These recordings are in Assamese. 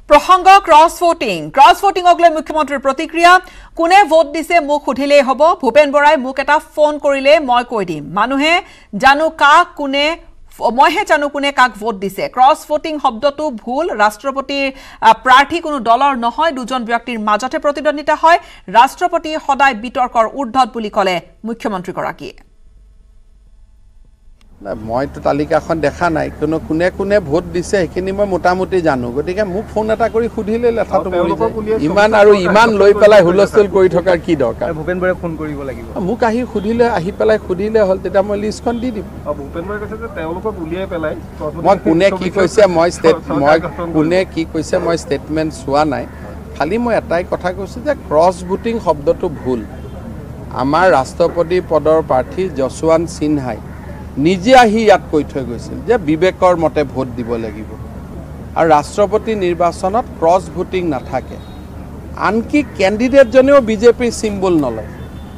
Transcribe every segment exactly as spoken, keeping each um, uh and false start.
প্ৰসংগ ক্ৰছ ভোটিং ক্ৰছ ভোটিংক লৈ মুখ্যমন্ত্ৰীৰ প্ৰতিক্ৰিয়া কোনে ভোট দিছে মোক সুধিলেই হ'ব ভূপেন বৰাই মোক এটা ফোন কৰিলে মই কৈ দিম মানুহে জানো কাক কোনে মইহে জানো কোনে কাক ভোট দিছে ক্ৰছ ভোটিং শব্দটো ভুল ৰাষ্ট্ৰপতিৰ প্ৰাৰ্থী কোনো দলৰ নহয় দুজন ব্যক্তিৰ মাজতে প্ৰতিদ্বন্দিতা হয় ৰাষ্ট্ৰপতি সদায় বিতৰ্কৰ ঊৰ্ধ্বত বুলি ক'লে মুখ্যমন্ত্ৰী গৰাকীয়ে মই তো তালিকাখন দেখা নাই কোনো কোনে কোনে ভোট দিছে সেইখিনি মই মোটামুটি জানো গতিকে মোক ফোন এটা কৰি সুধিলে লেঠাটো ইমান আৰু ইমান লৈ পেলাই হুলস্থুল কৰি থকাৰ কি দৰকাৰ ভূপেন বৰাই ফোন কৰিব লাগিব মোক আহি সুধিলে আহি পেলাই সুধিলে হ'ল তেতিয়া মই লিষ্টখন দি দিম ভূপেন বৰাই কৈছে যে তেওঁলোকক উলিয়াই পেলাই মই কোনে কি কৈছে মই ষ্টেট মই কোনে কি কৈছে মই ষ্টেটমেণ্ট চোৱা নাই খালি মই এটাই কথা কৈছোঁ যে ক্ৰছ ভোটিং শব্দটো ভুল আমাৰ ৰাষ্ট্ৰপতি পদৰ প্ৰাৰ্থী যশৱান্ত সিনহাই নিজে আহি ইয়াত কৈ থৈ গৈছিল যে বিবেকৰ মতে ভোট দিব লাগিব আৰু ৰাষ্ট্ৰপতি নিৰ্বাচনত ক্ৰছ ভোটিং নাথাকে আনকি কেণ্ডিডেটজনেও বিজেপিৰ চিম্বল নলয়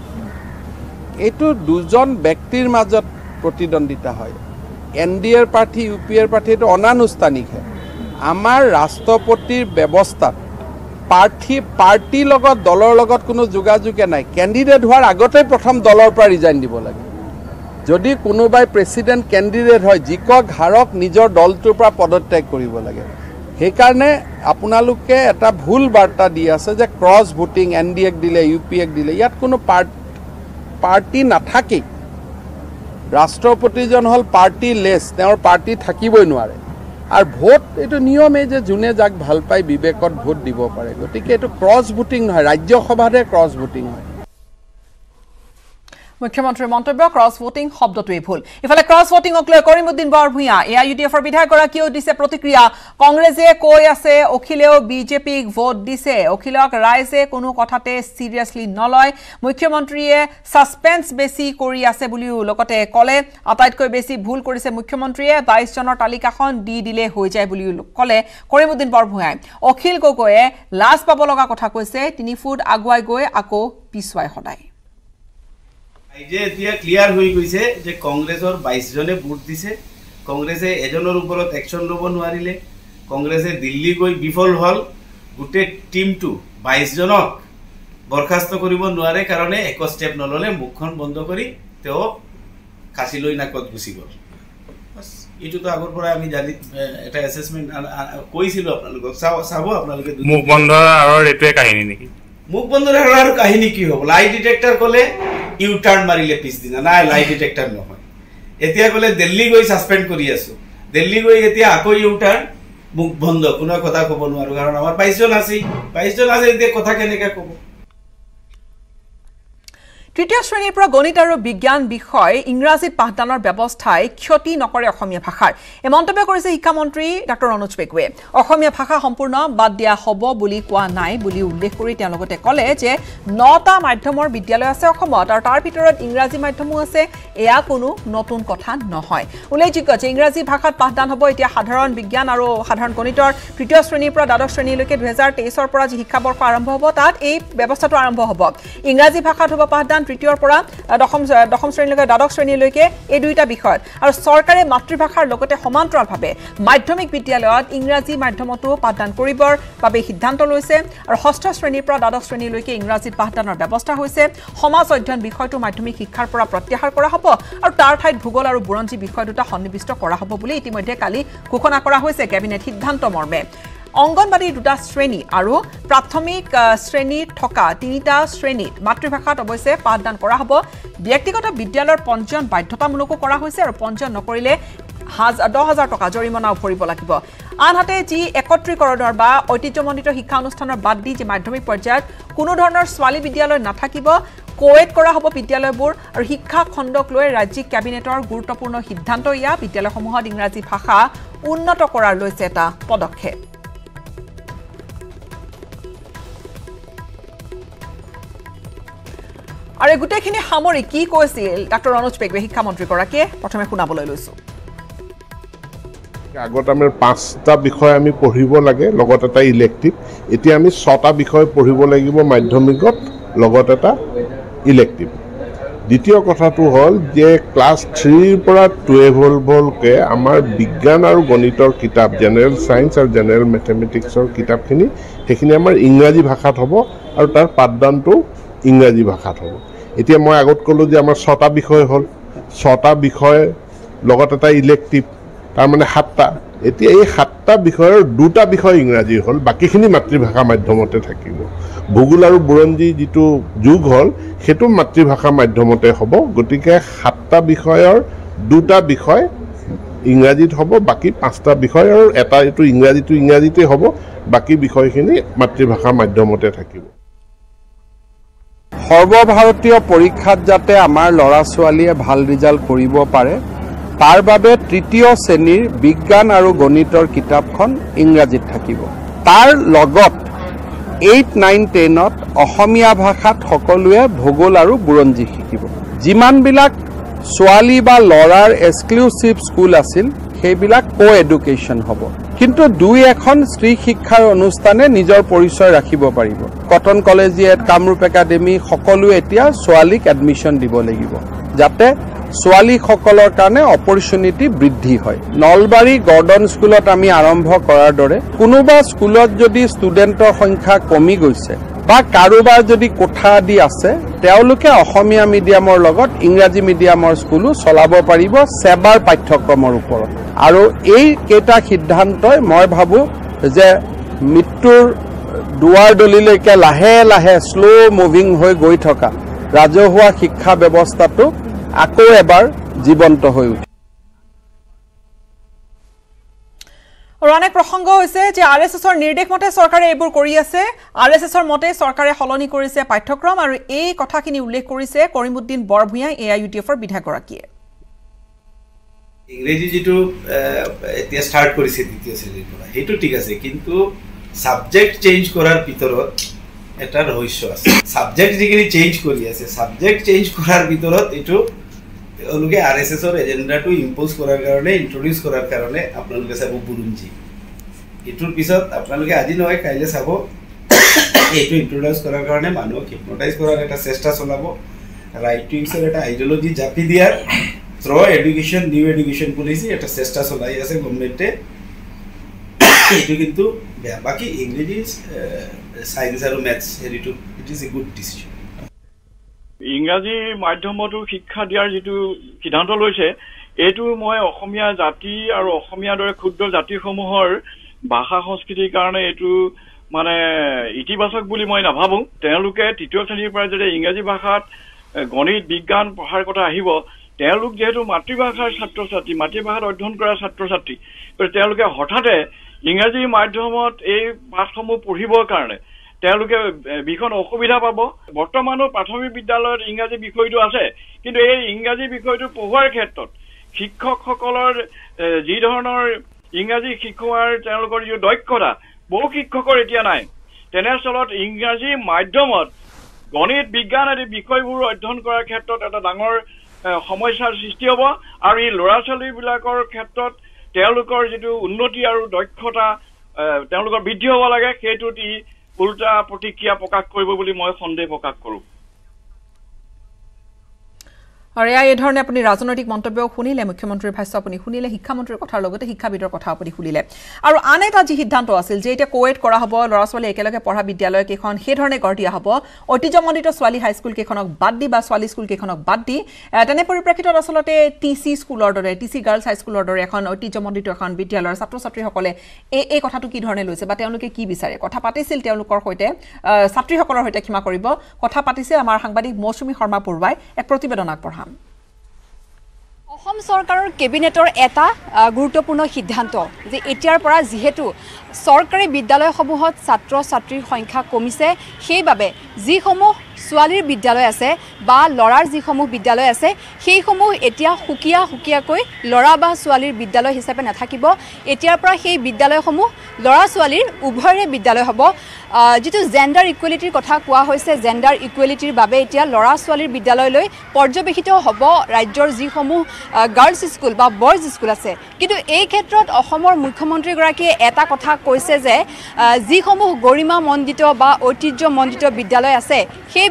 এইটো দুজন ব্যক্তিৰ মাজত প্ৰতিদ্বন্দিতা হয় এন ডি এৰ প্ৰাৰ্থী ইউ পি এৰ প্ৰাৰ্থী এইটো অনানুষ্ঠানিকহে আমাৰ ৰাষ্ট্ৰপতিৰ ব্যৱস্থাত প্ৰাৰ্থী পাৰ্টিৰ লগত দলৰ লগত কোনো যোগাযোগে নাই কেণ্ডিডেট হোৱাৰ আগতেই প্ৰথম দলৰ পৰা ৰিজাইন দিব লাগে যদি কোনোবাই প্ৰেসিডেন্ট ক্যান্ডিডেট হয় জিকক হাৰক নিজৰ দলটোৰ পৰা পদত্যাগ কৰিব লাগে সেইকাৰণে আপোনালোকে এটা ভুল বাৰ্তা দি আছে যে ক্ৰছ ভোটিং এনডিএক দিলে ইউপিএক দিলে ইয়াত কোনো পাৰ্টি নাথাকে ৰাষ্ট্ৰপতিজন হল পাৰ্টি লেছ তেওঁৰ পাৰ্টি থাকিবই নোৱাৰে আৰু ভোট এইটো নিয়মে যে জুনে যাক ভাল পাই বিবেকত ভোট দিব পাৰে গতিকে এইটো ক্ৰছ ভোটিং নহয় ৰাজ্যসভাৰে ক্ৰছ ভোটিং হয় মুখ্যমন্ত্ৰীৰ মন্তব্য ক্ৰছ ভোটিং শব্দটোৱে ভুল ইফালে ক্ৰছ ভোটিংক লৈ কৰিমউদ্দিন বৰভূঞা এআইইউডিএফৰ বিধায়কগৰাকীয়েও দিছে প্ৰতিক্ৰিয়া কংগ্ৰেছে কৈ আছে অখিলেও বিজেপিক ভোট দিছে অখিলক ৰাইজে কোনো কথাতে সিৰিয়াছলি নলয় মুখ্যমন্ত্ৰীয়ে সাসপেন্স বেছি কৰি আছে বুলিও লগতে ক'লে আটাইতকৈ বেছি ভুল কৰিছে মুখ্যমন্ত্ৰীয়ে বাইশ জনৰ তালিকাখন দি দিলে হৈ যায় বুলিও ক'লে কৰিমউদ্দিন বৰভূঞাই অখিল গগৈয়ে লাজ পাব লগা কথা কৈছে তিনি ফুট আগুৱাই গৈ আকৌ পিছুৱাই সদায় যে এতিয়া ক্লিয়াৰ হৈ গৈছে যে কংগ্ৰেছৰ বাইশ জনে ভোট দিছে কংগ্ৰেছে এজনৰ ওপৰত একশন ল'ব নোৱাৰিলে কংগ্ৰেছে দিল্লী গৈ বিফল হল গোটেই টিমটো বাইশ জনক বৰখাস্ত কৰিব নোৱাৰে কাৰণে এক ষ্টেপ নললে মুখখন বন্ধ কৰি তেওঁ কাছি লৈ নাকত গুচি গল বাস এইটোতো আগৰ পৰা আমি জানি এটা এসেসমেন্ট কৈছিলো আপোনালোকক চাব আপোনালোকে মুখ বন্ধ আৰু এটোৱে কাহিনী নেকি মুখ বন্ধ আৰু কাহিনী কি হ'ব লাই ডিটেক্টৰ কলে ইউ টাৰ্ন মাৰিলে পিছ দিনা নাই লাই ডিটেক্টৰ নহয় এতিয়া কলে দিল্লী গৈ সাসপেন্ড কৰি আছো দিল্লী গৈ এতিয়া আকৌ ইউ টাৰ্ন মুখ বন্ধ কোনো কথা ক'ব নোৱাৰো কাৰণ আমাৰ বাইশ জন আছে বাইশ জন আছে এতিয়া কথা কেনেকৈ ক'ব তৃতীয় শ্ৰেণীৰ পৰা গণিত আৰু বিজ্ঞান বিষয় ইংৰাজীত পাঠদানৰ ব্যৱস্থাই ক্ষতি নকৰে অসমীয়া ভাষাৰ এই মন্তব্য কৰিছে শিক্ষামন্ত্ৰী ডক্টৰ অনুজ পেগুৱে অসমীয়া ভাষা সম্পূৰ্ণ বাদ দিয়া হ'ব বুলি কোৱা নাই বুলি উল্লেখ কৰি তেওঁ লগতে ক'লে যে নটা মাধ্যমৰ বিদ্যালয় আছে অসমত আৰু তাৰ ভিতৰত ইংৰাজী মাধ্যমো আছে এয়া কোনো নতুন কথা নহয় উল্লেখযোগ্য যে ইংৰাজী ভাষাত পাঠদান হ'ব এতিয়া সাধাৰণ বিজ্ঞান আৰু সাধাৰণ গণিতৰ তৃতীয় শ্ৰেণীৰ পৰা দ্বাদশ শ্ৰেণীলৈকে দুহেজাৰ তেইছৰ পৰা যি শিক্ষাবৰ্ষ আৰম্ভ হ'ব তাত এই ব্যৱস্থাটো আৰম্ভ হ'ব ইংৰাজী ভাষাত হ'ব পাঠদান তৃতীয়ৰ পৰা দশম দশম শ্ৰেণীলৈকে দ্বাদশ শ্ৰেণীলৈকে এই দুইটা বিষয়ত আৰু চৰকাৰে মাতৃভাষাৰ লগতে সমান্তৰালভাৱে মাধ্যমিক বিদ্যালয়ত ইংৰাজী মাধ্যমতো পাঠদান কৰিবৰ বাবে সিদ্ধান্ত লৈছে আৰু ষষ্ঠ শ্ৰেণীৰ পৰা দ্বাদশ শ্ৰেণীলৈকে ইংৰাজীত পাঠদানৰ ব্যৱস্থা হৈছে সমাজ অধ্যয়ন বিষয়টো মাধ্যমিক শিক্ষাৰ পৰা প্ৰত্যাহাৰ কৰা হ'ব আৰু তাৰ ঠাইত ভূগোল আৰু বুৰঞ্জী বিষয় দুটা সন্নিৱিষ্ট কৰা হ'ব বুলি ইতিমধ্যে কালি ঘোষণা কৰা হৈছে কেবিনেট সিদ্ধান্ত মৰ্মে অংগনবাড়ীৰ দুটা শ্ৰেণী আৰু প্ৰাথমিক শ্ৰেণীত থকা তিনিটা শ্ৰেণীত মাতৃভাষাত অৱশ্যে পাঠদান কৰা হ'ব ব্যক্তিগত বিদ্যালয়ৰ পঞ্জীয়ন বাধ্যতামূলকো কৰা হৈছে আৰু পঞ্জীয়ন নকৰিলে দহ হাজাৰ টকা জৰিমনাও ভৰিব লাগিব আনহাতে যি একত্ৰীকৰণৰ বা ঐতিহ্যমণ্ডিত শিক্ষা অনুষ্ঠানৰ বাদ দি যি মাধ্যমিক পৰ্যায়ত কোনো ধৰণৰ ছোৱালী বিদ্যালয় নাথাকিব কোৱেট কৰা হ'ব বিদ্যালয়বোৰ আৰু শিক্ষা খণ্ডক লৈ ৰাজ্যিক কেবিনেটৰ গুৰুত্বপূৰ্ণ সিদ্ধান্ত ইয়া বিদ্যালয়সমূহত ইংৰাজী ভাষা উন্নত কৰাৰ লৈছে এটা পদক্ষেপ আৰু গুটেখিনি সামৰি কি কৈছিল ডক্টৰ অনুজ পেগুৱে শিক্ষামন্ত্ৰী গৰাকীয়ে প্ৰথমে শুনাবলৈ লৈছো আগত আমি পাঁচটা বিষয় আমি পঢ়িব লাগে লগত এটা ইলেক্টিভ এতিয়া আমি ছটা বিষয় পঢ়িব লাগিব মাধ্যমিকত লগত এটা ইলেক্টিভ দ্বিতীয় কথাটো হ'ল যে ক্লাছ থ্ৰীৰ পৰা টুৱেলভলৈকে আমাৰ বিজ্ঞান আৰু গণিতৰ কিতাপ জেনেৰেল ছায়েন্স আৰু জেনেৰেল মেথমেটিক্সৰ কিতাপখিনি সেইখিনি আমাৰ ইংৰাজী ভাষাত হ'ব আৰু তাৰ পাঠদানটো ইংৰাজী ভাষাত হ'ব এতিয়া মই আগত ক'লোঁ যে আমাৰ ছটা বিষয় হ'ল ছটা বিষয় লগত এটা ইলেক্টিভ তাৰমানে সাতটা এতিয়া এই সাতটা বিষয়ৰ দুটা বিষয় ইংৰাজী হ'ল বাকীখিনি মাতৃভাষা মাধ্যমতে থাকিব ভূগোল আৰু বুৰঞ্জী যিটো যুগ হ'ল সেইটো মাতৃভাষা মাধ্যমতে হ'ব গতিকে সাতটা বিষয়ৰ দুটা বিষয় ইংৰাজীত হ'ব বাকী পাঁচটা বিষয়ৰ এটা এইটো ইংৰাজীটো ইংৰাজীতে হ'ব বাকী বিষয়খিনি মাতৃভাষা মাধ্যমতে থাকিব সৰ্বভাৰতীয় পৰীক্ষাত যাতে আমাৰ ল'ৰা ছোৱালীয়ে ভাল ৰিজাল্ট কৰিব পাৰে তাৰ বাবে তৃতীয় শ্ৰেণীৰ বিজ্ঞান আৰু গণিতৰ কিতাপখন ইংৰাজীত থাকিব তাৰ লগত এইট নাইন টেনত অসমীয়া ভাষাত সকলোৱে ভূগোল আৰু বুৰঞ্জী শিকিব যিমানবিলাক ছোৱালী বা ল'ৰাৰ এক্সক্লুচিভ স্কুল আছিল সেইবিলাক কো এডুকেশ্যন হ'ব কিন্তু দুই এখন স্ত্ৰী শিক্ষাৰ অনুষ্ঠানে নিজৰ পৰিচয় ৰাখিব পাৰিব কটন কলেজিয়েট কামৰূপ একাডেমি সকলোৱে এতিয়া ছোৱালীক এডমিশ্যন দিব লাগিব যাতে ছোৱালীসকলৰ কাৰণে অপৰচুনিটি বৃদ্ধি হয় নলবাৰী গৰ্ডন স্কুলত আমি আৰম্ভ কৰাৰ দৰে কোনোবা স্কুলত যদি ষ্টুডেণ্টৰ সংখ্যা কমি গৈছে বা কাৰোবাৰ যদি কোঠা আদি আছে তেওঁলোকে অসমীয়া মিডিয়ামৰ লগত ইংৰাজী মিডিয়ামৰ স্কুলো চলাব পাৰিব সেৱাৰ পাঠ্যক্ৰমৰ ওপৰত আৰু এই কেইটা সিদ্ধান্তই মই ভাবোঁ যে মৃত্যুৰ দুৱাৰ দলিলৈকে লাহে লাহে শ্লো মুভিং হৈ গৈ থকা ৰাজহুৱা শিক্ষা ব্যৱস্থাটো আকৌ এবাৰ জীৱন্ত হৈ উঠে আৰু অনেক প্ৰসংগ হৈছে যে আৰ এছ এছৰ নিৰ্দেশ মতে চৰকাৰে এইবোৰ কৰি আছে আৰ এছ এছৰ মতে চৰকাৰে সলনি কৰিছে পাঠ্যক্ৰম আৰু এই কথাখিনি উল্লেখ কৰিছে Karimuddin Barbhuiya A I U D এফৰ বিধায়কগৰাকীয়ে ইংৰাজী যেটো এতিয়া ষ্টাৰ্ট কৰিছে দ্বিতীয় শ্ৰেণীৰ পৰা সেইটো ঠিক আছে কিন্তু সাবজেক্ট চেঞ্জ কৰাৰ ভিতৰত এটা ৰহস্য আছে সাবজেক্ট যিখিনি চেঞ্জ কৰি আছে সাবজেক্ট চেঞ্জ কৰাৰ ভিতৰত এটো তেওঁলোকে আৰ এছ এছৰ এজেণ্ডাটো ইম্পোজ কৰাৰ কাৰণে ইন্ট্ৰোডিউস কৰাৰ কাৰণে আপোনালোকে চাব বুৰঞ্জী এটোৰ পিছত আপোনালোকে আজি নহয় কাইলে চাব এটো ইন্ট্ৰোডিউস কৰাৰ কাৰণে মানুহক হিপনোটাইজ কৰাৰ এটা চেষ্টা চলাব ৰাইট উইংছৰ এটা আইডিওলজি জাপি দিয়াৰ through education new education policy এটা চেষ্টা চলাই আছে গভৰ্ণমেণ্টে এটো কিন্তু বেয়া বাকি ইংৰাজী সায়েন্স আৰু ম্যাথছ হেৰিটো it is a good decision ইংৰাজী মাধ্যমতো শিক্ষা দিয়াৰ যেটো সিদ্ধান্ত লৈছে এটো মই অসমীয়া জাতি আৰু অসমীয়া দৰে ক্ষুদ্ৰ জাতিসমূহৰ ভাষা সংস্কৃতিৰ কাৰণে এটো মানে ইতিবাচক বুলি মই নাভাবো তেওঁলোকে তৃতীয় শ্ৰেণীৰ পৰা যদি ইংৰাজী ভাষাত গণিত বিজ্ঞান পঢ়াৰ কথা আহিব তেওঁলোক যেহেতু মাতৃভাষাৰ ছাত্ৰ ছাত্ৰী মাতৃভাষাত অধ্যয়ন কৰা ছাত্ৰ ছাত্ৰী তেওঁলোকে হঠাতে ইংৰাজী মাধ্যমত এই পাঠসমূহ পঢ়িবৰ কাৰণে তেওঁলোকে বিখন অসুবিধা পাব বৰ্তমানো প্ৰাথমিক বিদ্যালয়ত ইংৰাজী বিষয়টো আছে কিন্তু এই ইংৰাজী বিষয়টো পঢ়োৱাৰ ক্ষেত্ৰত শিক্ষকসকলৰ যি ধৰণৰ ইংৰাজী শিকোৱাৰ তেওঁলোকৰ যি দক্ষতা বহু শিক্ষকৰ এতিয়া নাই তেনেস্থলত ইংৰাজী মাধ্যমত গণিত বিজ্ঞান আদি বিষয়বোৰ অধ্যয়ন কৰাৰ ক্ষেত্ৰত এটা ডাঙৰ সমস্যাৰ সৃষ্টি হ'ব আৰু এই ল'ৰা ছোৱালীবিলাকৰ ক্ষেত্ৰত তেওঁলোকৰ যেটো উন্নতি আৰু দক্ষতা তেওঁলোকৰ বৃদ্ধি হ'ব লাগে সেইটোত ই উল্টা প্ৰতিক্ৰিয়া প্ৰকাশ কৰিব বুলি মই সন্দেহ প্ৰকাশ কৰোঁ আৰু এই ধৰণে আপুনি ৰাজনৈতিক মন্তব্য শুনিলে মুখ্যমন্ত্ৰীৰ ভাষ্য আপুনি শুনিলে শিক্ষামন্ত্ৰীৰ কথাৰ লগতে শিক্ষাবিদৰ কথা আপুনি শুনিলে আৰু আন এটা যি সিদ্ধান্ত আছিল যে এটা কোৱেট কৰা হ'ব ল'ৰা ছোৱালী একেলগে পঢ়া বিদ্যালয় কেইখন সেই ধৰণে গঢ় দিয়া হ'ব ঐতিহ্যমণ্ডিত ছোৱালী হাইস্কুল কেইখনক বাদ দি বা ছোৱালী স্কুল কেইখনক বাদ দি তেনে পৰিপ্ৰেক্ষিতত আচলতে টি চি স্কুলৰ দৰে টি চি গাৰ্লছ হাইস্কুলৰ দৰে এখন ঐতিহ্যমণ্ডিত এখন বিদ্যালয়ৰ ছাত্ৰ ছাত্ৰীসকলে এই এই কথাটো কি ধৰণে লৈছে বা তেওঁলোকে কি বিচাৰে কথা পাতিছিল তেওঁলোকৰ সৈতে ছাত্ৰীসকলৰ সৈতে ক্ষমা কৰিব কথা পাতিছে আমাৰ সাংবাদিক মৌচুমী শৰ্মা পৰুৱাই এক প্ৰতিবেদন আগবঢ়াম অসম চৰকাৰৰ কেবিনেটৰ এটা গুৰুত্বপূৰ্ণ সিদ্ধান্ত যে এতিয়াৰ পৰা যেহেতু চৰকাৰী বিদ্যালয়সমূহত ছাত্ৰ ছাত্ৰীৰ সংখ্যা কমিছে সেইবাবে যিসমূহ ছোৱালীৰ বিদ্যালয় আছে বা ল'ৰাৰ যিসমূহ বিদ্যালয় আছে সেইসমূহ এতিয়া সুকীয়া সুকীয়াকৈ ল'ৰা বা ছোৱালীৰ বিদ্যালয় হিচাপে নাথাকিব এতিয়াৰ পৰা সেই বিদ্যালয়সমূহ ল'ৰা ছোৱালীৰ উভয়ৰে বিদ্যালয় হ'ব যেটো জেন্ডাৰ ইকুৱেলিটিৰ কথা কোৱা হৈছে জেন্ডাৰ ইকুৱেলিটিৰ বাবে এতিয়া ল'ৰা ছোৱালীৰ বিদ্যালয়লৈ পৰ্যবেক্ষিত হ'ব ৰাজ্যৰ যিসমূহ গাৰ্লছ স্কুল বা বয়জ স্কুল আছে কিন্তু এই ক্ষেত্ৰত অসমৰ মুখ্যমন্ত্ৰীগৰাকীয়ে এটা কথা কৈছে যে যিসমূহ গৰিমামণ্ডিত বা ঐতিহ্যমণ্ডিত বিদ্যালয় আছে সেই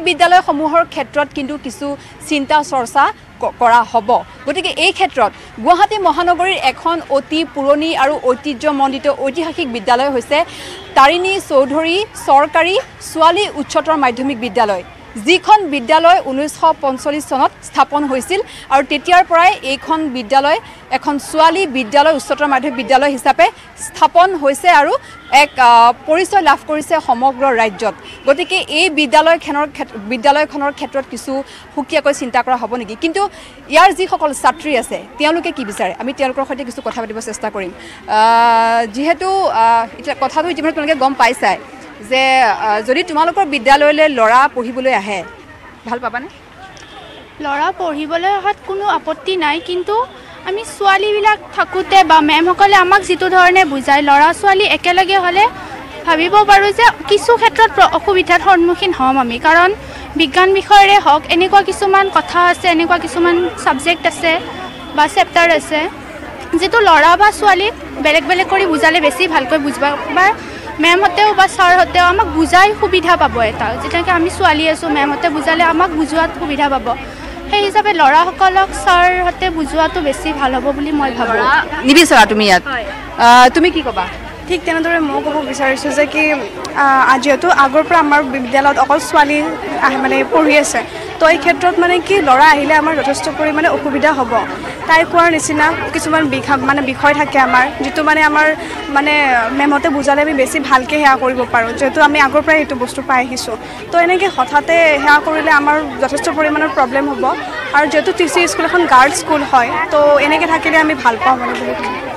বিদ্যালয়সমূহৰ ক্ষেত্ৰত কিন্তু কিছু চিন্তা চৰ্চা কৰা হ'ব গতিকে এই ক্ষেত্ৰত গুৱাহাটী মহানগৰীৰ এখন অতি পুৰণি আৰু ঐতিহ্যমণ্ডিত ঐতিহাসিক বিদ্যালয় হৈছে তাৰিণী চৌধুৰী চৰকাৰী ছোৱালী উচ্চতৰ মাধ্যমিক বিদ্যালয় যিখন বিদ্যালয় ঊনৈছশ পঞ্চল্লিছ চনত স্থাপন হৈছিল আৰু তেতিয়াৰ পৰাই এইখন বিদ্যালয় এখন ছোৱালী বিদ্যালয় উচ্চতৰ মাধ্যমিক বিদ্যালয় হিচাপে স্থাপন হৈছে আৰু এক পৰিচয় লাভ কৰিছে সমগ্ৰ ৰাজ্যত গতিকে এই বিদ্যালয়খনৰ বিদ্যালয়খনৰ ক্ষেত্ৰত কিছু সুকীয়াকৈ চিন্তা কৰা হ'ব নেকি কিন্তু ইয়াৰ যিসকল ছাত্ৰী আছে তেওঁলোকে কি বিচাৰে আমি তেওঁলোকৰ সৈতে কিছু কথা পাতিব চেষ্টা কৰিম যিহেতু এটা কথাটো ইতিমধ্যে তেওঁলোকে গম পাইছাই যে যদি তোমালোকৰ বিদ্যালয়লৈ ল'ৰা পঢ়িবলৈ আহে ভাল পাবানে ল'ৰা পঢ়িবলৈ অহাত কোনো আপত্তি নাই কিন্তু আমি ছোৱালীবিলাক থাকোঁতে বা মেমসকলে আমাক যিটো ধৰণে বুজায় ল'ৰা ছোৱালী একেলগে হ'লে ভাবিব পাৰোঁ যে কিছু ক্ষেত্ৰত অসুবিধাৰ সন্মুখীন হ'ম আমি কাৰণ বিজ্ঞান বিষয়ৰে হওক এনেকুৱা কিছুমান কথা আছে এনেকুৱা কিছুমান ছাবজেক্ট আছে বা চেপ্টাৰ আছে যিটো ল'ৰা বা ছোৱালীক বেলেগ বেলেগ কৰি বুজালে বেছি ভালকৈ বুজিব বা মেমহঁতেও বা ছাৰহঁতেও আমাক বুজাই সুবিধা পাব এটা যেনেকৈ আমি ছোৱালী আছোঁ মেমহঁতে বুজালে আমাক বুজোৱাত সুবিধা পাব সেই হিচাপে ল'ৰাসকলক ছাৰহঁতে বুজোৱাটো বেছি ভাল হ'ব বুলি মই ভাবোঁ নিবিচাৰা তুমি ইয়াত তুমি কি ক'বা ঠিক তেনেদৰে মই ক'ব বিচাৰিছোঁ যে কি যিহেতু আগৰ পৰা আমাৰ বিদ্যালয়ত অকল ছোৱালী মানে পঢ়ি আছে তো এই ক্ষেত্ৰত মানে কি ল'ৰা আহিলে আমাৰ যথেষ্ট পৰিমাণে অসুবিধা হ'ব তাই কোৱাৰ নিচিনা কিছুমান বিষয় মানে বিষয় থাকে আমাৰ যিটো মানে আমাৰ মানে মেমহঁতে বুজালে আমি বেছি ভালকৈ সেয়া কৰিব পাৰোঁ যিহেতু আমি আগৰ পৰাই এইটো বস্তু পাই আহিছোঁ তো এনেকৈ হঠাতে সেয়া কৰিলে আমাৰ যথেষ্ট পৰিমাণৰ প্ৰব্লেম হ'ব আৰু যিহেতু টি চি স্কুল এখন গাৰ্লছ স্কুল হয় তো এনেকৈ থাকিলে আমি ভাল পাওঁ মানে বহুত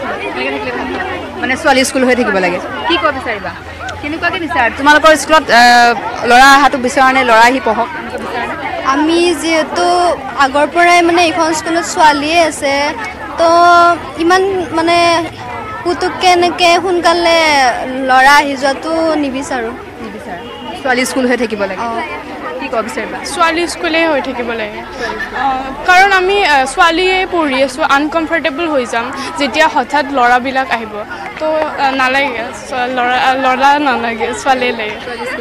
মানে ছোৱালী স্কুল হৈ থাকিব লাগে কি ক'ব বিচাৰিবা কেনেকুৱাকৈ বিচাৰা তোমালোকৰ স্কুলত ল'ৰা অহাটো বিচৰা নে ল'ৰা আহি পঢ়ক আমি যিহেতু আগৰ পৰাই মানে এইখন স্কুলত ছোৱালীয়ে আছে তো ইমান মানে পুতুককৈ এনেকৈ সোনকালে ল'ৰা আহি যোৱাটো নিবিচাৰোঁ নিবিচাৰা ছোৱালী স্কুল হৈ থাকিব লাগে কি ক'ব বিচাৰিবা ছোৱালী স্কুলেই হৈ থাকিব লাগে কাৰণ আমি ছোৱালীয়ে পঢ়ি আছোঁ আনকমফৰ্টেবল হৈ যাম যেতিয়া হঠাৎ ল'ৰাবিলাক আহিব তো নালাগে ল'ৰা ল'ৰা নালাগে ছোৱালীয়ে লাগে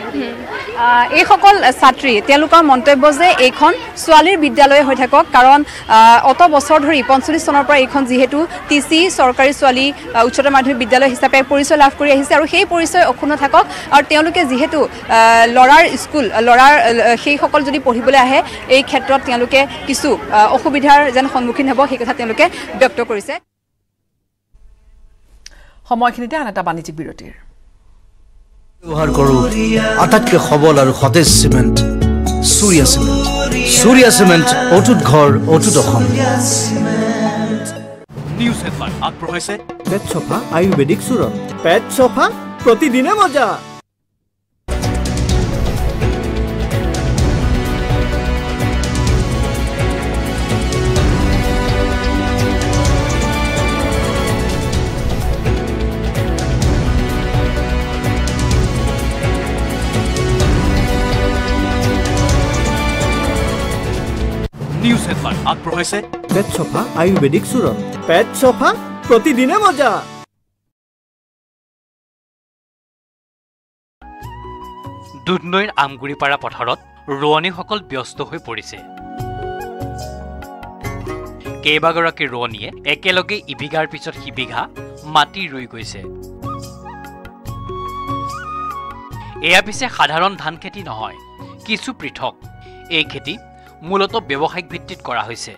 এইসকল ছাত্ৰী তেওঁলোকৰ মন্তব্য যে এইখন ছোৱালীৰ বিদ্যালয় হৈ থাকক কাৰণ অত বছৰ ধৰি পঞ্চল্লিছ চনৰ পৰা এইখন যিহেতু টি চি চৰকাৰী ছোৱালী উচ্চতৰ মাধ্যমিক বিদ্যালয় হিচাপে পৰিচয় লাভ কৰি আহিছে আৰু সেই পৰিচয় অক্ষুণ্ণ থাকক আৰু তেওঁলোকে যিহেতু ল'ৰাৰ স্কুল ল'ৰাৰ সেইসকল যদি পঢ়িবলৈ আহে এই ক্ষেত্ৰত তেওঁলোকে কিছু অসুবিধাৰ যেন সন্মুখীন হ'ব সেই কথা তেওঁলোকে ব্যক্ত কৰিছে সময়খিনিতে আন এটা বাণিজ্যিক বিৰতিৰ ব্যৱহাৰ কৰোঁ আটাইতকৈ সবল আৰু সতেজ cement Surya cement Surya cement অটুট ঘৰ অটুট অসম নিউজ এইটিন আগবঢ়াইছে পেট চফা আয়ুৰ্বেদিক চূৰণ পেট চফা প্ৰতিদিনে মজা নিউজ এইটিন আগবঢ়াইছে পেট চফা আয়ুৰ্বেদিক চূৰণ পেট চফা প্ৰতিদিনে মজা দুধনৈৰ আমগুৰিপাৰা পথাৰত ৰোৱনীসকল ব্যস্ত হৈ পৰিছে কেইবাগৰাকী ৰোৱনীয়ে একেলগে ইবিঘাৰ পিছত সিবিঘা মাটি ৰুই গৈছে এয়া পিছে সাধাৰণ ধান খেতি নহয় কিছু পৃথক এই খেতি মূলত ব্যৱসায়িক ভিত্তিত কৰা হৈছে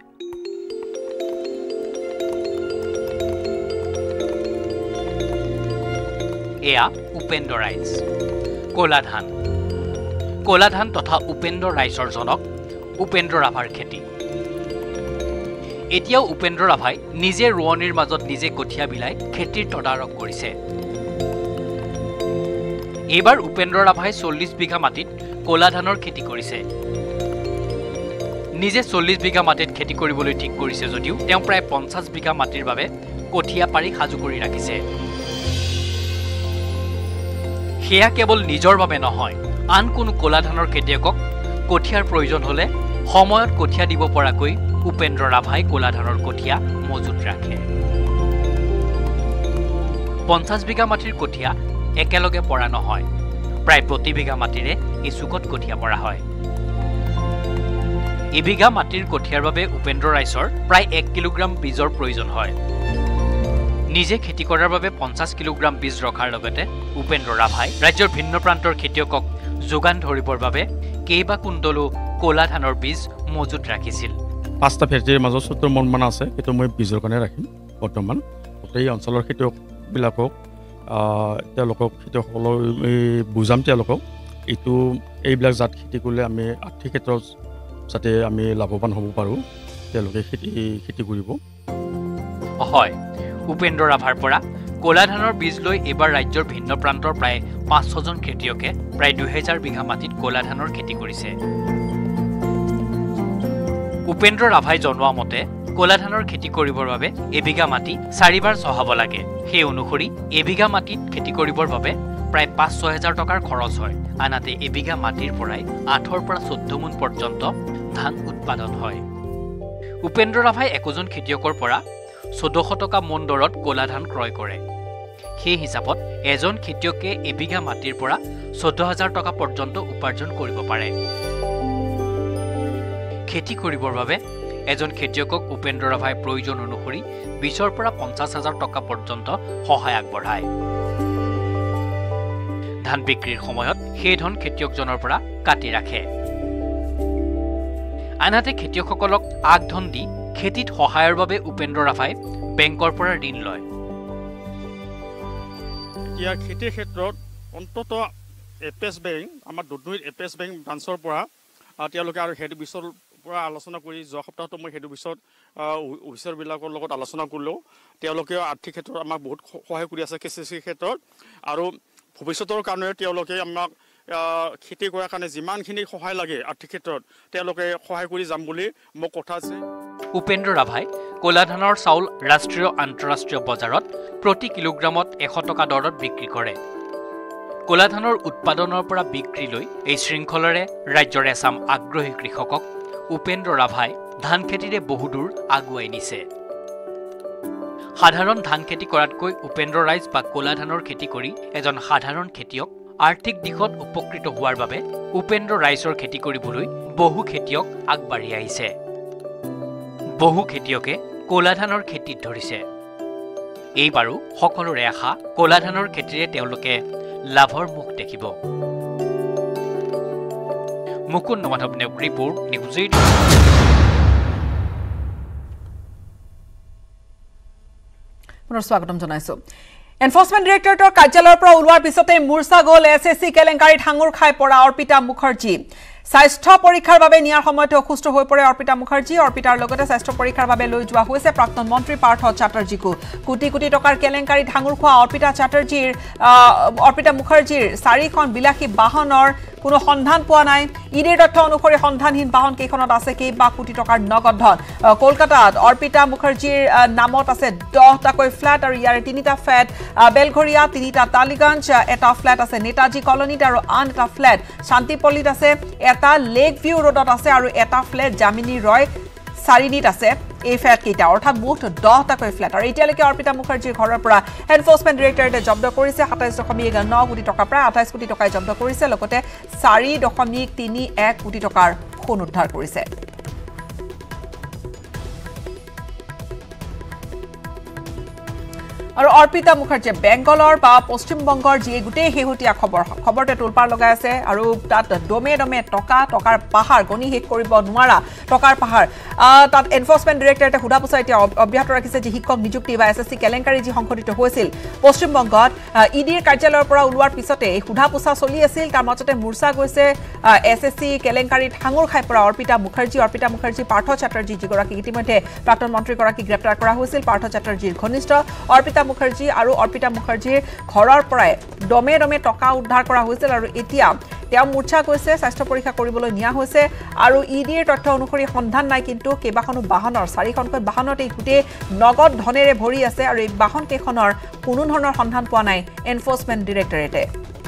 এয়া উপেন্দ্ৰ ৰাইজ কলা ধান কলা ধান তথা উপেন্দ্ৰ ৰাইজৰ জনক উপেন্দ্ৰ ৰাভাৰ খেতি এতিয়াও উপেন্দ্ৰ ৰাভাই নিজে ৰোৱনীৰ মাজত নিজে কঠীয়া বিলাই খেতিৰ তদাৰক কৰিছে এইবাৰ উপেন্দ্ৰ ৰাভাই চল্লিছ বিঘা মাটিত কলা ধানৰ খেতি কৰিছে নিজে চল্লিছ বিঘা মাটিত খেতি কৰিবলৈ ঠিক কৰিছে যদিও তেওঁ প্ৰায় পঞ্চাছ বিঘা মাটিৰ বাবে কঠীয়া পাৰি সাজু কৰি ৰাখিছে সেয়া কেৱল নিজৰ বাবে নহয় আন কোনো কলা ধানৰ খেতিয়কক কঠীয়াৰ প্ৰয়োজন হলে সময়ত কঠীয়া দিব পৰাকৈ উপেন্দ্ৰ ৰাভাই কলা ধানৰ কঠীয়া মজুত ৰাখে পঞ্চাছ বিঘা মাটিৰ কঠীয়া একেলগে পৰা নহয় প্ৰায় প্ৰতি বিঘা মাটিৰে এই চুকত কঠীয়া পৰা হয় এবিঘা মাটিৰ কঠিয়াৰ বাবে উপেন্দ্ৰ ৰাইচৰ প্ৰায় এক কিলোগ্ৰাম বীজৰ প্ৰয়োজন হয় নিজে খেতি কৰাৰ বাবে পঞ্চাছ কিলোগ্ৰাম বীজ ৰখাৰ লগতে উপেন্দ্ৰ ৰাভাই ৰাজ্যৰ ভিন্ন প্ৰান্তৰ খেতিয়কক যোগান ধৰিবৰ বাবে কেইবা কুণ্ডলো কোলা ধানৰ বীজ মজুত ৰাখিছিল পাঁচটা ফেক্টৰীৰ মাজত সত্তৰ মন মান আছে কিন্তু মই বীজৰ কাৰণে ৰাখিম বৰ্তমান গোটেই অঞ্চলৰ খেতিয়কবিলাকক তেওঁলোকক খেতিয়কসকলক বুজাম তেওঁলোকক এইটো এইবিলাক জাত খেতি কৰিলে আমি আৰ্থিক ক্ষেত্ৰত যাতে আমি লাভৱান হ'ব পাৰোঁ তেওঁলোকে খেতি খেতি কৰিব হয় উপেন্দ্ৰ ৰাভাৰ পৰা কোলা ধানৰ বীজ লৈ এবাৰ ৰাজ্যৰ ভিন্ন প্ৰান্তৰ প্ৰায় পাঁচশজন খেতিয়কে প্ৰায় দুহেজাৰ বিঘা মাটিত কোলা ধানৰ খেতি কৰিছে উপেন্দ্ৰ ৰাভাই জনোৱা মতে কোলা ধানৰ খেতি কৰিবৰ বাবে এবিঘা মাটি চাৰিবাৰ চহাব লাগে সেই অনুসৰি এবিঘা মাটিত খেতি কৰিবৰ বাবে প্ৰায় পাঁচ ছয় হাজাৰ টকাৰ খৰচ হয় আনহাতে এবিঘা মাটিৰ পৰাই আঠৰ পৰা চৈধ্য মোন পৰ্যন্ত ধান উৎপাদন হয় উপেন্দ্ৰ ৰাভাই একোজন খেতিয়কৰ পৰা চৈধ্যশ টকা মোন দৰত কোলা ধান ক্ৰয় কৰে সেই হিচাপত এজন খেতিয়কে এবিঘা মাটিৰ পৰা চৈধ্য হাজাৰ টকা পৰ্যন্ত উপাৰ্জন কৰিব পাৰে খেতি কৰিবৰ বাবে এজন খেতিয়কক উপেন্দ্ৰ ৰাভাই প্ৰয়োজন অনুসৰি বিশৰ পৰা পঞ্চাছ হাজাৰ টকা পৰ্যন্ত সহায় আগবঢ়ায় ধান বিক্ৰীৰ সময়ত সেই ধন খেতিয়কজনৰ পৰা কাটি ৰাখে আনহাতে খেতিয়কসকলক আগধন দি খেতিত সহায়ৰ বাবে উপেন্দ্ৰ ৰাভাই বেংকৰ পৰা ঋণ লয় এতিয়া খেতিৰ ক্ষেত্ৰত অন্তত এপিএছ বেংক আমাৰ দুধনৈত এপিএছ বেংক ব্ৰাঞ্চৰ পৰা তেওঁলোকে আৰু হেড অফিচৰ পৰা আলোচনা কৰি যোৱা সপ্তাহতো মই হেড অফিচত অফিচাৰবিলাকৰ লগত আলোচনা কৰিলোঁ তেওঁলোকে আৰ্থিক ক্ষেত্ৰত আমাক বহুত সহায় কৰি আছে কেচিচিৰ ক্ষেত্ৰত আৰু ভৱিষ্যতৰ কাৰণে তেওঁলোকে আমাক খেতি কৰাৰ কাৰণে যিমানখিনি সহায় লাগে আৰ্থিক ক্ষেত্ৰত তেওঁলোকে সহায় কৰি যাম বুলি মোক কথা আছে উপেন্দ্ৰ ৰাভাই কোলা ধানৰ চাউল ৰাষ্ট্ৰীয় আন্তঃৰাষ্ট্ৰীয় বজাৰত প্ৰতি কিলোগ্ৰামত এশ টকা দৰত বিক্ৰী কৰে কোলা ধানৰ উৎপাদনৰ পৰা বিক্ৰী লৈ এই শৃংখলৰে ৰাজ্যৰ এছাম আগ্ৰহী কৃষকক উপেন্দ্ৰ ৰাভাই ধান খেতিৰে বহুদূৰ আগুৱাই নিছে সাধাৰণ ধান খেতি কৰাতকৈ উপেন্দ্ৰ ৰাইজ বা কোলা ধানৰ খেতি কৰি এজন সাধাৰণ খেতিয়ক আৰ্থিক দিশত উপকৃত হোৱাৰ বাবে উপেন্দ্ৰ ৰাইজৰ খেতি কৰিবলৈ বহু খেতিয়ক আগবাঢ়ি আহিছে বহু খেতিয়কে কোলা ধানৰ খেতিত ধৰিছে এইবাৰো সকলোৰে আশা কোলা ধানৰ খেতিৰে তেওঁলোকে লাভৰ মুখ দেখিব Mukunda Madhab Neog report news eighteen পুনৰ স্বাগতম জনাইছো এনফৰ্চমেণ্ট ডিৰেক্টৰেটৰ কাৰ্যালয়ৰ পৰা ওলোৱাৰ পিছতে মূৰ্ছা গ'ল এছ এছ চি কেলেংকাৰীত হাঙুৰ খাই পৰা অৰ্পিতা মুখাৰ্জী স্বাস্থ্য পৰীক্ষাৰ বাবে নিয়াৰ সময়তে অসুস্থ হৈ পৰে অৰ্পিতা মুখাৰ্জী অৰ্পিতাৰ লগতে স্বাস্থ্য পৰীক্ষাৰ বাবে লৈ যোৱা হৈছে প্ৰাক্তন মন্ত্ৰী পাৰ্থ চাটাৰ্জীকো কোটি কোটি টকাৰ কেলেংকাৰীত হাঙুৰ খোৱা অৰ্পিতা চাটাৰ্জীৰ অৰ্পিতা মুখাৰ্জীৰ চাৰিখন বিলাসী বাহনৰ কোনো সন্ধান পোৱা নাই ইডিৰ তথ্য অনুসৰি সন্ধানহীন বাহন কেইখনত আছে কেইবা কোটি টকাৰ নগদ ধন কলকাতাত অৰ্পিতা মুখাৰ্জীৰ নামত আছে দহটাকৈ ফ্লেট আৰু ইয়াৰে তিনিটা ফ্লেট বেলঘৰীয়া তিনিটা টালিগঞ্জ এটা ফ্লেট আছে নেতাজী কলনীত আৰু আন এটা ফ্লেট শান্তিপল্লীত আছে এটা লেক ভিউ ৰোডত আছে আৰু এটা ফ্লেট জামিনী ৰয় চাৰিনিত আছে এই ফ্লেট কেইটা অৰ্থাৎ মুঠ দহটাকৈ ফ্লেট আৰু এতিয়ালৈকে অৰ্পিতা মুখাৰ্জীৰ ঘৰৰ পৰা এনফৰ্চমেণ্ট ডিৰেক্টৰেটে জব্দ কৰিছে সাতাইছ দশমিক ন কোটি টকা প্ৰায় আঠাইছ কোটি টকাই জব্দ কৰিছে লগতে চাৰি দশমিক তিনি এক কোটি টকাৰ সোণ উদ্ধাৰ কৰিছে আৰু অৰ্পিতা মুখাৰ্জীয়ে বেংগলৰ বা পশ্চিমবংগৰ যি গোটেই শেহতীয়া খবৰ খবৰতে তোলপাৰ লগাই আছে আৰু তাত দমে দমে টকা টকাৰ পাহাৰ গণি শেষ কৰিব নোৱাৰা টকাৰ পাহাৰ তাত এনফৰ্চমেণ্ট ডিৰেক্টৰেটে সোধা পোছা এতিয়া অব্যাহত ৰাখিছে যে শিক্ষক নিযুক্তি বা এছ এছ চি কেলেংকাৰী যি সংঘটিত হৈছিল পশ্চিমবংগত ইডিৰ কাৰ্যালয়ৰ পৰা ওলোৱাৰ পিছতে এই সোধা পোছা চলি আছিল তাৰ মাজতে মূৰ্ছা গৈছে এছ এছ চি কেলেংকাৰীত হাঙুৰ খাই পৰা অৰ্পিতা মুখাৰ্জী অৰ্পিতা মুখাৰ্জী পাৰ্থ চাটাৰ্জী যিগৰাকী ইতিমধ্যে প্ৰাক্তন মন্ত্ৰীগৰাকী গ্ৰেপ্তাৰ কৰা হৈছিল পাৰ্থ চাটাৰ্জীৰ ঘনিষ্ঠ অৰ্পিতা মুখাৰ্জী আৰু অৰ্পিতা মুখাৰ্জীৰ ঘৰৰ পৰাই দমে দমে টকা উদ্ধাৰ কৰা হৈছিল আৰু এতিয়া তেওঁ মূৰ্ছা গৈছে স্বাস্থ্য পৰীক্ষা কৰিবলৈ নিয়া হৈছে আৰু ইডিৰ তথ্য অনুসৰি সন্ধান নাই কিন্তু কেইবাখনো বাহনৰ চাৰিখনকৈ বাহনত এই গোটেই নগদ ধনেৰে ভৰি আছে আৰু এই বাহন কেইখনৰ কোনো ধৰণৰ সন্ধান পোৱা নাই এনফৰ্চমেণ্ট ডিৰেক্টৰেটে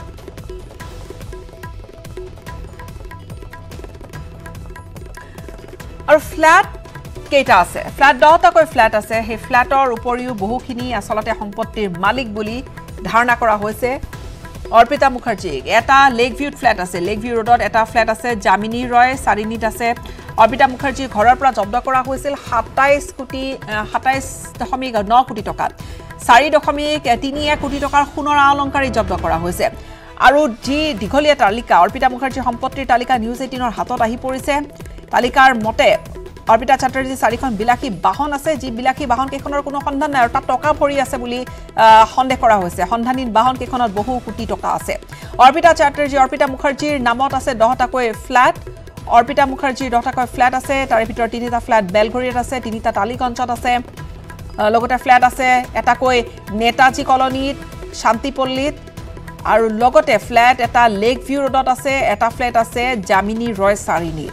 আৰু ফ্লেট কেইটা আছে ফ্লেট দহটাকৈ ফ্লেট আছে সেই ফ্লেটৰ উপৰিও বহুখিনি আচলতে সম্পত্তিৰ মালিক বুলি ধাৰণা কৰা হৈছে অৰ্পিতা মুখাৰ্জী এটা লেক ভিউত ফ্লেট আছে লেক ভিউ ৰোডত এটা ফ্লেট আছে জামিনী ৰয় চাৰিনিত আছে অৰ্পিতা মুখাৰ্জীৰ ঘৰৰ পৰা জব্দ কৰা হৈছিল সাতাইছ কোটি সাতাইছ দশমিক ন কোটি টকা চাৰি দশমিক তিনি এক কোটি টকাৰ সোণৰ অলংকাৰী জব্দ কৰা হৈছে আৰু যি দীঘলীয়া তালিকা অৰ্পিতা মুখাৰ্জীৰ সম্পত্তিৰ তালিকা নিউজ এইটিনৰ হাতত আহি পৰিছে তালিকাৰ মতে অৰ্পিতা চাটাৰ্জীৰ চাৰিখন বিলাসী বাহন আছে যি বিলাসী বাহন কেইখনৰ কোনো সন্ধান নাই আৰু তাত টকা ভৰি আছে বুলি সন্দেহ কৰা হৈছে সন্ধানহীন বাহন কেইখনত বহু কোটি টকা আছে অৰ্পিতা চাটাৰ্জী অৰ্পিতা মুখাৰ্জীৰ নামত আছে দহটাকৈ ফ্ল্যাট অৰ্পিতা মুখাৰ্জীৰ দহটাকৈ ফ্ল্যাট আছে তাৰে ভিতৰত তিনিটা ফ্ল্যাট বেলঘৰীত আছে তিনিটা টালিগঞ্জত আছে লগতে ফ্ল্যাট আছে এটাকৈ নেতাজী কলনীত শান্তিপল্লীত আৰু লগতে ফ্ল্যাট এটা লেক ভিউ ৰোডত আছে এটা ফ্ল্যাট আছে জামিনী ৰয় চাৰিনীত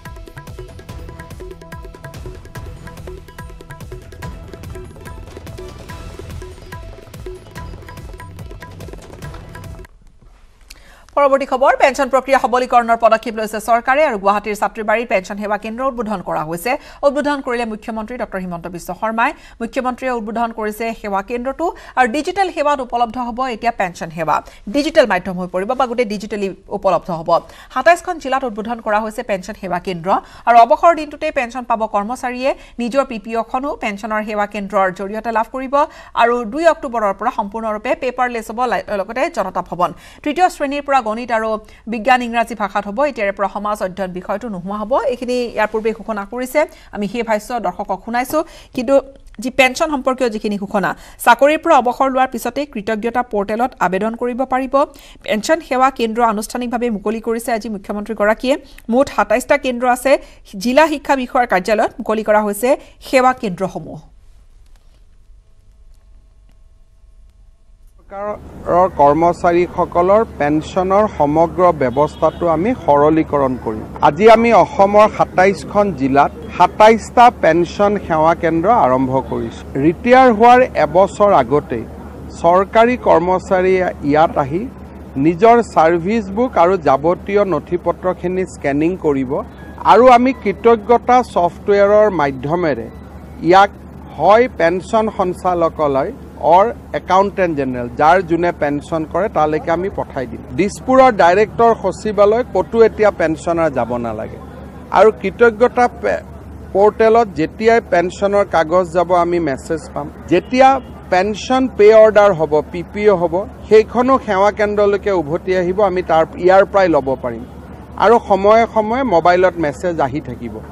পৰৱৰ্তী খবৰ পেঞ্চন প্ৰক্ৰিয়া সবলীকৰণৰ পদক্ষেপ লৈছে চৰকাৰে আৰু গুৱাহাটীৰ ছাত্ৰীবাৰীৰ পেঞ্চন সেৱা কেন্দ্ৰ উদ্বোধন কৰা হৈছে উদ্বোধন কৰিলে মুখ্যমন্ত্ৰী ডক্টৰ হিমন্ত বিশ্ব শৰ্মাই মুখ্যমন্ত্ৰীয়ে উদ্বোধন কৰিছে সেৱা কেন্দ্ৰটো আৰু ডিজিটেল সেৱাত উপলব্ধ হ'ব এতিয়া পেঞ্চন সেৱা ডিজিটেল মাধ্যম হৈ পৰিব বা গোটেই ডিজিটেলি উপলব্ধ হ'ব সাতাইছখন জিলাত উদ্বোধন কৰা হৈছে পেঞ্চন সেৱা কেন্দ্ৰ আৰু অৱসৰ দিনটোতে পেঞ্চন পাব কৰ্মচাৰীয়ে নিজৰ পিপিঅখনো পেঞ্চনৰ সেৱা কেন্দ্ৰৰ জৰিয়তে লাভ কৰিব আৰু দুই অক্টোবৰৰ পৰা সম্পূৰ্ণৰূপে পেপাৰলেছ হ'ব লগতে জনতা ভৱন তৃতীয় শ্ৰেণীৰ পৰা গণিত আৰু বিজ্ঞান ইংৰাজী ভাষাত হ'ব এতিয়াৰে পৰা সমাজ অধ্যয়ন বিষয়টো নোহোৱা হ'ব এইখিনি ইয়াৰ পূৰ্বে ঘোষণা কৰিছে আমি সেই ভাষ্য দৰ্শকক শুনাইছো কিন্তু যি পেঞ্চন সম্পৰ্কীয় যিখিনি ঘোষণা চাকৰিৰ পৰা অৱসৰ লোৱাৰ পিছতে কৃতজ্ঞতা পৰ্টেলত আবেদন কৰিব পাৰিব পেঞ্চন সেৱা কেন্দ্ৰ আনুষ্ঠানিকভাৱে মুকলি কৰিছে আজি মুখ্যমন্ত্ৰীগৰাকীয়ে মুঠ সাতাইছটা কেন্দ্ৰ আছে জিলা শিক্ষা বিষয়াৰ কাৰ্যালয়ত মুকলি কৰা হৈছে সেৱা কেন্দ্ৰসমূহ চৰকাৰৰ কৰ্মচাৰীসকলৰ পেঞ্চনৰ সমগ্ৰ ব্যৱস্থাটো আমি সৰলীকৰণ কৰিম আজি আমি অসমৰ সাতাইছখন জিলাত সাতাইছটা পেঞ্চন সেৱা কেন্দ্ৰ আৰম্ভ কৰিছোঁ ৰিটায়াৰ হোৱাৰ এবছৰ আগতে চৰকাৰী কৰ্মচাৰীয়ে ইয়াত আহি নিজৰ ছাৰ্ভিচ বুক আৰু যাৱতীয় নথিপত্ৰখিনি স্কেনিং কৰিব আৰু আমি কৃতজ্ঞতা ছফ্টৱেৰৰ মাধ্যমেৰে ইয়াক হয় পেঞ্চন সঞ্চালকালয় or accountant general jar june pension kore taleke ami pothai dim dispuror director khosibaloi kotu etia pensioner jabo na lage aru kitogyota portalot jetia pensionor kagos jabo ami message pam jetia pension pay order hobo ppo hobo heikhono sewa kendroloke ubhoti ahibo ami tar year prai lobo parim aru samoye samoye mobilot message ahi thakibo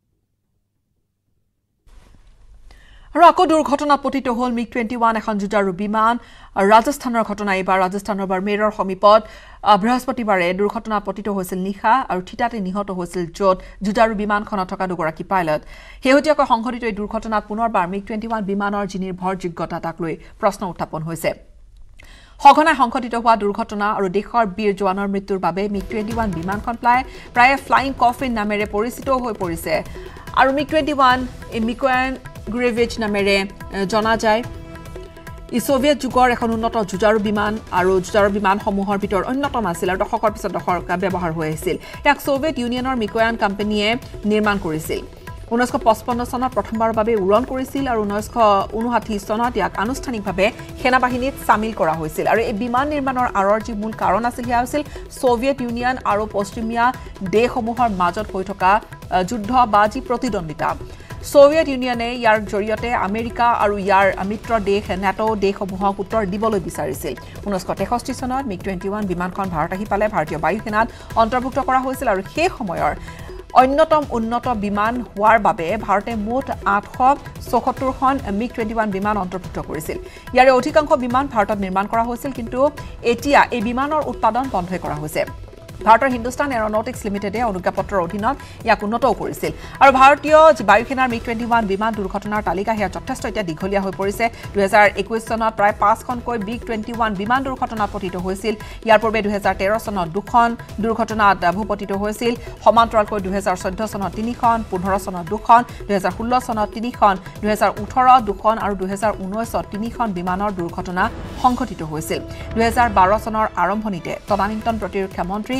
আৰু আকৌ দুৰ্ঘটনা পতিত হ'ল মিগ টুৱেণ্টি ওৱান এখন যুঁজাৰু বিমান ৰাজস্থানৰ ঘটনা এইবাৰ ৰাজস্থানৰ বাৰমেৰৰ সমীপত বৃহস্পতিবাৰে দুৰ্ঘটনা পতিত হৈছিল নিশা আৰু ঠিতাতে নিহত হৈছিল য'ত যুঁজাৰু বিমানখনত থকা দুগৰাকী পাইলট শেহতীয়াকৈ সংঘটিত এই দুৰ্ঘটনাত পুনৰবাৰ মিগ টুৱেণ্টি ওৱান বিমানৰ যি নিৰ্ভৰযোগ্যতা তাক লৈ প্ৰশ্ন উত্থাপন হৈছে সঘনাই সংঘটিত হোৱা দুৰ্ঘটনা আৰু দেশৰ বীৰ জোৱানৰ মৃত্যুৰ বাবে মিগ টুৱেণ্টি ওৱান বিমানখন প্ৰায় প্ৰায় ফ্লাইং কফিন নামেৰে পৰিচিত হৈ পৰিছে আৰু মিগ টুৱেণ্টি ওৱান এই মিকোয়ান গ্ৰেভেজ নামেৰে জনা যায় ই সোভিয়েট যুগৰ এখন উন্নত যুঁজাৰু বিমান আৰু যুঁজাৰু বিমানসমূহৰ ভিতৰত অন্যতম আছিল আৰু দশকৰ পিছত দশক ব্যৱহাৰ হৈ আছিল ইয়াক সোভিয়েট ইউনিয়নৰ মিকোয়ান কোম্পানীয়ে নিৰ্মাণ কৰিছিল ঊনৈছশ পঁচপন্ন চনত প্ৰথমবাৰৰ বাবে উৰণ কৰিছিল আৰু ঊনৈছশ ঊনষাঠি চনত ইয়াক আনুষ্ঠানিকভাৱে সেনাবাহিনীত সামিল কৰা হৈছিল আৰু এই বিমান নিৰ্মাণৰ আঁৰৰ যি মূল কাৰণ আছিল সেয়া আছিল সোভিয়েট ইউনিয়ন আৰু পশ্চিমীয়া দেশসমূহৰ মাজত হৈ থকা যুদ্ধ বা যি প্ৰতিদ্বন্দিতা সোভিয়েট ইউনিয়নে ইয়াৰ জৰিয়তে আমেৰিকা আৰু ইয়াৰ মিত্ৰ দেশ নেটো দেশসমূহক উত্তৰ দিবলৈ বিচাৰিছিল ঊনৈছশ তেষষ্ঠি চনত মিগ টুৱেণ্টি ওৱান বিমানখন ভাৰত আহি পালে ভাৰতীয় বায়ু সেনাত অন্তৰ্ভুক্ত কৰা হৈছিল আৰু সেই সময়ৰ অন্যতম উন্নত বিমান হোৱাৰ বাবে ভাৰতে মুঠ আঠশ চৌসত্তৰখন মিগ টুৱেণ্টি ওৱান বিমান অন্তৰ্ভুক্ত কৰিছিল ইয়াৰে অধিকাংশ বিমান ভাৰতত নিৰ্মাণ কৰা হৈছিল কিন্তু এতিয়া এই বিমানৰ উৎপাদন বন্ধ কৰা হৈছে ভাৰতৰ হিন্দুস্তান এৰোনটিক্স লিমিটেডে অনুজ্ঞাপত্ৰৰ অধীনত ইয়াক উন্নতও কৰিছিল আৰু ভাৰতীয় বায়ু সেনাৰ মিগ টুৱেণ্টি ওৱান বিমান দুৰ্ঘটনাৰ তালিকা সেয়া যথেষ্ট এতিয়া দীঘলীয়া হৈ পৰিছে দুহেজাৰ একৈছ চনত প্ৰায় পাঁচখনকৈ মিগ টুৱেণ্টি ওৱান বিমান দুৰ্ঘটনাত পতিত হৈছিল ইয়াৰ পূৰ্বে দুহেজাৰ তেৰ চনত দুখন দুৰ্ঘটনাত ভূপতিত হৈছিল সমান্তৰালকৈ দুহেজাৰ চৈধ্য চনত তিনিখন পোন্ধৰ চনত দুখন দুহেজাৰ ষোল্ল চনত তিনিখন দুহেজাৰ ওঠৰ দুখন আৰু দুহেজাৰ ঊনৈছত তিনিখন বিমানৰ দুৰ্ঘটনা সংঘটিত হৈছিল দুহেজাৰ বাৰ চনৰ আৰম্ভণিতে তদানীন্তন প্ৰতিৰক্ষা মন্ত্ৰী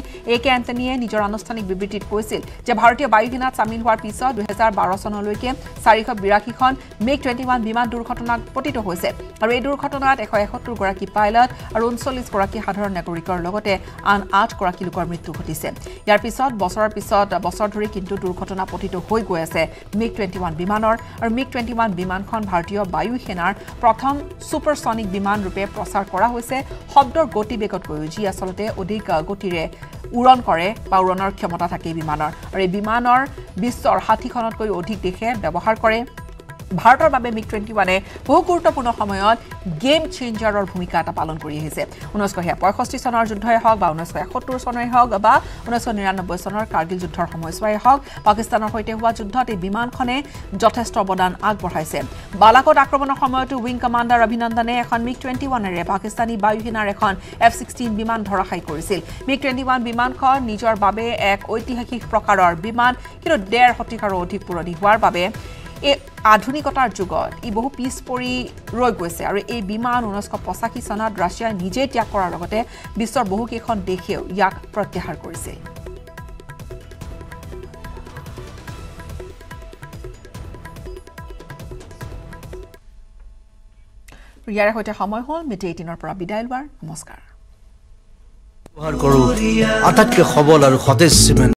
এ কে এণ্টনিয়ে নিজৰ আনুষ্ঠানিক বিবৃতিত কৈছিল যে ভাৰতীয় বায়ুসেনাত চামিল হোৱাৰ পিছত দুহেজাৰ বাৰ চনলৈকে চাৰিশ বিৰাশীখন মিগ টুৱেণ্টি ওৱান বিমান দুৰ্ঘটনাত পতিত হৈছে আৰু এই দুৰ্ঘটনাত এশ এসত্তৰ গৰাকী পাইলট আৰু ঊনচল্লিছ গৰাকী সাধাৰণ নাগৰিকৰ লগতে আন আঠ গৰাকী লোকৰ মৃত্যু ঘটিছে ইয়াৰ পিছত বছৰৰ পিছত বছৰ ধৰি কিন্তু দুৰ্ঘটনা পতিত হৈ গৈ আছে মিগ টুৱেণ্টি ওৱান বিমানৰ আৰু মিগ টুৱেণ্টি ওৱান বিমানখন ভাৰতীয় বায়ুসেনাৰ প্ৰথম ছুপাৰছনিক বিমান ৰূপে প্ৰচাৰ কৰা হৈছে শব্দৰ গতিবেগতকৈ যি আচলতে অধিক গতিৰে উৰণ কৰে বা উৰণৰ ক্ষমতা থাকে বিমানৰ আৰু এই বিমানৰ বিশ্বৰ ষাঠিখনতকৈ অধিক দেশে ব্যৱহাৰ কৰে ভাৰতৰ বাবে মিগ টুৱেণ্টি ওৱানে বহু গুৰুত্বপূৰ্ণ সময়ত গেম চেঞ্জাৰৰ ভূমিকা এটা পালন কৰি আহিছে ঊনৈছশ পঁয়ষষ্ঠি চনৰ যুদ্ধই হওক বা ঊনৈছশ এসত্তৰ চনই হওক বা ঊনৈছশ নিৰানব্বৈ চনৰ কাৰ্গিল যুদ্ধৰ সময়ছোৱাই হওক পাকিস্তানৰ সৈতে হোৱা যুদ্ধত এই বিমানখনে যথেষ্ট অৱদান আগবঢ়াইছে বালাকোট আক্ৰমণৰ সময়তো উইং কমাণ্ডাৰ অভিনন্দনে এখন মিগ টুৱেণ্টি ওৱানেৰে পাকিস্তানী বায়ুসেনাৰ এখন এফ ছিক্সটিন বিমান ধৰাশায়ী কৰিছিল মিগ টুৱেণ্টি ওৱান বিমানখন নিজৰ বাবে এক ঐতিহাসিক প্ৰকাৰৰ বিমান কিন্তু ডেৰ শতিকাৰো অধিক পুৰণি হোৱাৰ বাবে এই আধুনিকতাৰ যুগত ই বহু পিছ পৰি ৰৈ গৈছে আৰু এই বিমান ঊনৈছশ পঁচাশী চনত ৰাছিয়াই নিজে ত্যাগ কৰাৰ লগতে বিশ্বৰ বহুকেইখন দেশেও ইয়াক প্ৰত্যাহাৰ কৰিছিল ইয়াৰ সৈতে সময় হ'ল মিড এইটিনৰ পৰা বিদায় লোৱাৰ নমস্কাৰ ব্যৱহাৰ কৰোঁ আটাইতকৈ সবল আৰু সতেজ চিমেণ্ট